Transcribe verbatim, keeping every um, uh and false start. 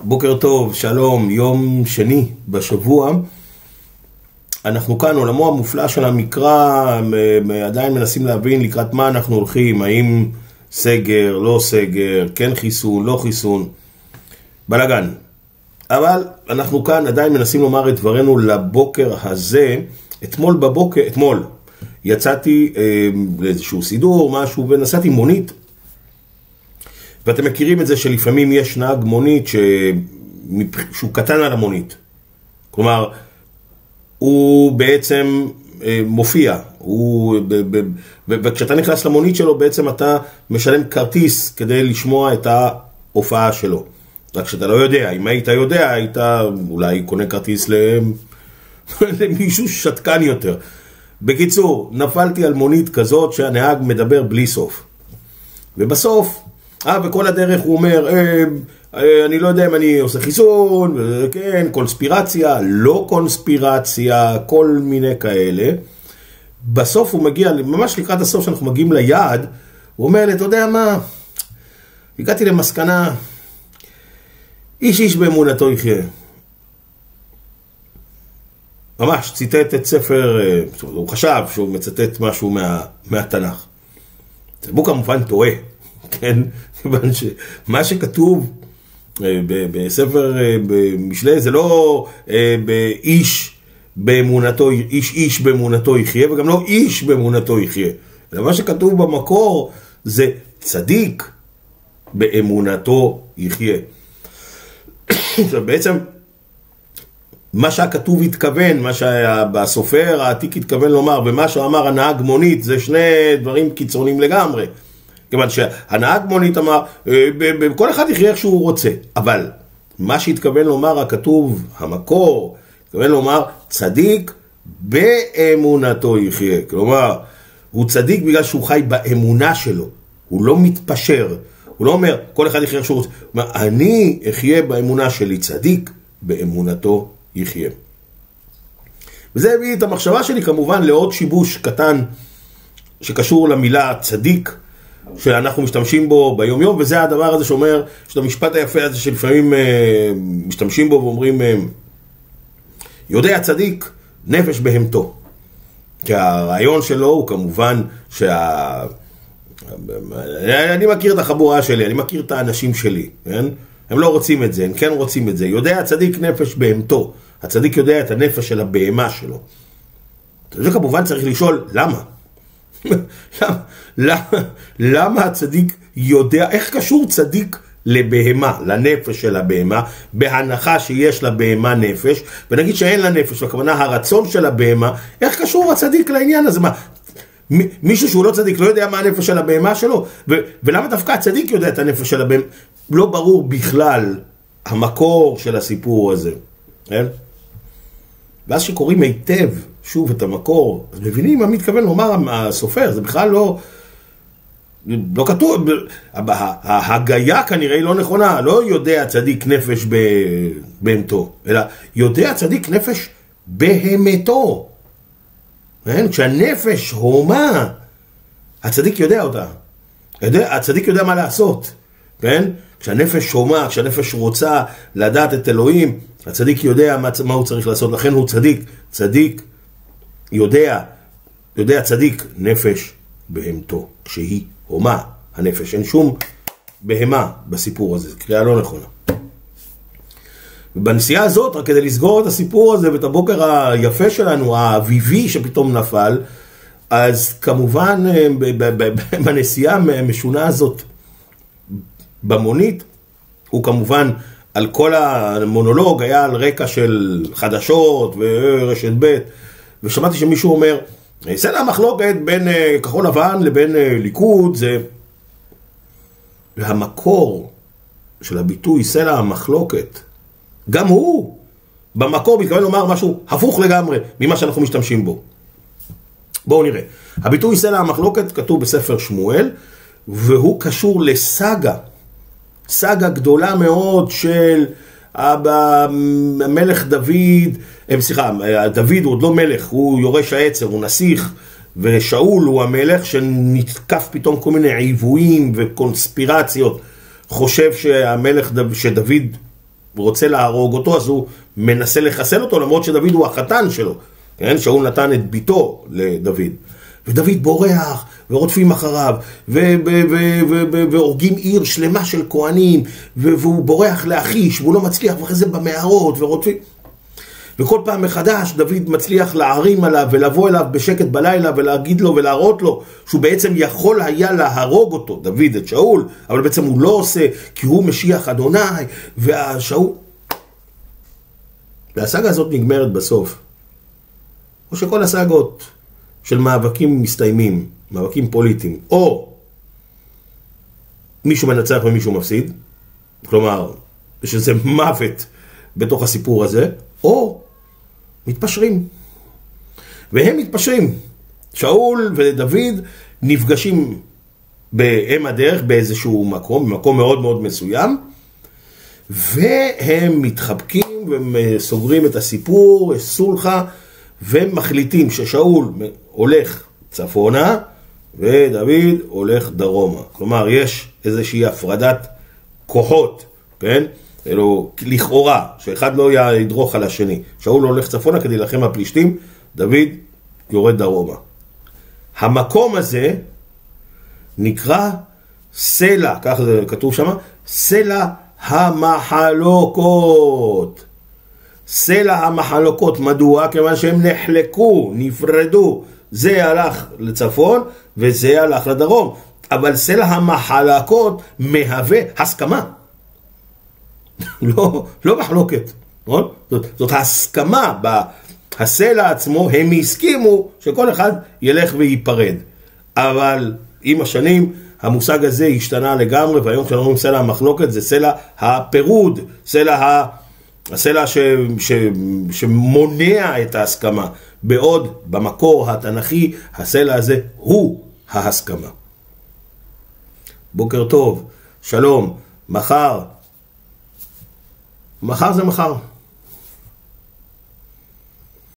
בוקר טוב, שלום, יום שני בשבוע. אנחנו כאן, עולמו המופלא של המקרא, עדיין מנסים להבין לקראת מה אנחנו הולכים, האם סגר, לא סגר, כן חיסון, לא חיסון, בלגן. אבל אנחנו כאן עדיין מנסים לומר את דברנו לבוקר הזה. אתמול בבוקר, אתמול, יצאתי אה, לאיזשהו סידור, משהו, ונסעתי מונית. ואתם מכירים את זה שלפעמים יש נהג מונית ש... שהוא קטן על המונית. כלומר, הוא בעצם אה, מופיע. הוא, ב... ב... ב... וכשאתה נכנס למונית שלו, בעצם אתה משלם כרטיס כדי לשמוע את ההופעה שלו. רק שאתה לא יודע. אם היית יודע, היית אולי קונה כרטיס למישהו שתקן יותר. בקיצור, נפלתי על מונית כזאת שהנהג מדבר בלי סוף. ובסוף, אה, וכל הדרך הוא אומר, אה, אה, אני לא יודע אם אני עושה חיסון, כן, קונספירציה, לא קונספירציה, כל מיני כאלה. בסוף הוא מגיע, ממש לקראת הסוף שאנחנו מגיעים ליעד, הוא אומר לי, אתה יודע מה, הגעתי למסקנה, איש איש באמונתו יחיה. ממש, ציטט את ספר, הוא חשב שהוא מצטט משהו מה, מהתנ"ך. הוא כמובן טועה, כן? כיוון שמה שכתוב בספר במשלי זה לא באיש באמונתו, איש איש באמונתו יחיה, וגם לא איש באמונתו יחיה. אלא מה שכתוב במקור זה צדיק באמונתו יחיה. בעצם מה שהכתוב התכוון, מה שבסופר העתיק התכוון לומר, ומה שאמר הנהג מונית, זה שני דברים קיצוניים לגמרי. כיוון שהנהג מונית אמר, כל אחד יחיה איך שהוא רוצה. אבל מה שהתכוון לומר הכתוב, המקור, התכוון לומר, צדיק באמונתו יחיה. כלומר, הוא צדיק בגלל שהוא חי באמונה שלו. הוא לא מתפשר. הוא לא אומר, כל אחד יחיה איך שהוא רוצה. הוא אומר, אני אחיה באמונה שלי, צדיק באמונתו יחיה. וזה הביא את המחשבה שלי כמובן לעוד שיבוש קטן שקשור למילה צדיק שאנחנו משתמשים בו ביום יום, וזה הדבר הזה שאומר, יש את המשפט היפה הזה שלפעמים אה, משתמשים בו ואומרים אה, יודע צדיק נפש בהמתו. כי הרעיון שלו הוא כמובן שה... אני מכיר את החבורה שלי, אני מכיר את האנשים שלי, כן? הם לא רוצים את זה, הם כן רוצים את זה. יודע הצדיק נפש בהמתו. הצדיק יודע את הנפש של הבהמה שלו. זה כמובן צריך לשאול, למה? למה, למה, למה הצדיק יודע, איך קשור צדיק לבהמה, לנפש של הבהמה, בהנחה שיש לבהמה נפש, ונגיד שאין לה נפש, הכוונה הרצון של הבהמה, איך קשור הצדיק לעניין הזה? מה, מישהו שהוא לא צדיק לא יודע מה הנפש של הבהמה שלו? ו- ולמה דווקא הצדיק יודע את הנפש של הבהמה? לא ברור בכלל המקור של הסיפור הזה. כן? ואז שקוראים היטב שוב את המקור, אז מבינים מה מתכוון לומר הסופר, זה בכלל לא, לא כתוב, ההגיה כנראה היא לא נכונה, לא יודע צדיק נפש בהמתו, אלא יודע צדיק נפש בהמתו. כן? כשהנפש הומה, הצדיק יודע אותה, יודע, הצדיק יודע מה לעשות, כן? כשהנפש הומה, כשהנפש רוצה לדעת את אלוהים, הצדיק יודע מה, מה הוא צריך לעשות, לכן הוא צדיק, צדיק יודע, יודע צדיק נפש בהמתו, כשהיא הומה הנפש, אין שום בהמה בסיפור הזה, זו קריאה לא נכונה. ובנסיעה הזאת, רק כדי לסגור את הסיפור הזה ואת הבוקר היפה שלנו, האביבי שפתאום נפל, אז כמובן בנסיעה המשונה הזאת במונית, הוא כמובן על כל המונולוג היה על רקע של חדשות ורשת ב', ושמעתי שמישהו אומר, סלע המחלוקת בין כחול לבן לבין ליכוד, זה... והמקור של הביטוי סלע המחלוקת, גם הוא במקור מתכוון לומר משהו הפוך לגמרי ממה שאנחנו משתמשים בו. בואו נראה. הביטוי סלע המחלוקת כתוב בספר שמואל, והוא קשור לסגה, סגה גדולה מאוד של המלך דוד, סליחה, דוד הוא עוד לא מלך, הוא יורש העצר, הוא נסיך, ושאול הוא המלך שנתקף פתאום כל מיני עיוויים וקונספירציות, חושב שהמלך, שדוד רוצה להרוג אותו, אז הוא מנסה לחסל אותו, למרות שדוד הוא החתן שלו. כן? שאול נתן את ביתו לדוד. ודוד בורח, ורודפים אחריו, והורגים עיר שלמה של כהנים, והוא בורח לאחיש, והוא לא מצליח, ואחרי זה במערות, ורודפים. וכל פעם מחדש דוד מצליח להערים עליו, ולבוא אליו בשקט בלילה, ולהגיד לו ולהראות לו, שהוא בעצם יכול היה להרוג אותו, דוד את שאול, אבל בעצם הוא לא עושה, כי הוא משיח אדוני, והשאול... והסאגה הזאת נגמרת בסוף. או שכל הסאגות של מאבקים מסתיימים, מאבקים פוליטיים, או מישהו מנצח ומישהו מפסיד, כלומר, שזה מוות בתוך הסיפור הזה, או מתפשרים. והם מתפשרים. שאול ודוד נפגשים באם הדרך באיזשהו מקום, במקום מאוד מאוד מסוים, והם מתחבקים וסוגרים את הסיפור, יש סולחה, והם מחליטים ששאול הולך צפונה, ודוד הולך דרומה. כלומר, יש איזושהי הפרדת כוחות, כן? אלו, לכאורה, שאחד לא ידרוך על השני. שאול הולך צפונה כדי להילחם הפלישתים, דוד יורד דרומה. המקום הזה נקרא סלע, כך זה כתוב שם, סלע המחלוקות. סלע המחלוקות, מדוע? כיוון שהם נחלקו, נפרדו. זה הלך לצפון וזה הלך לדרום. אבל סלע המחלוקות מהווה הסכמה. לא, לא מחלוקת. נכון? זאת, זאת הסכמה. בסלע עצמו הם הסכימו שכל אחד ילך ויפרד. אבל עם השנים המושג הזה השתנה לגמרי, והיום כשאנחנו אומרים סלע המחלוקת זה סלע הפירוד, סלע ה... הסלע ש, ש, שמונע את ההסכמה, בעוד במקור התנ"כי הסלע הזה הוא ההסכמה. בוקר טוב, שלום, מחר, מחר זה מחר.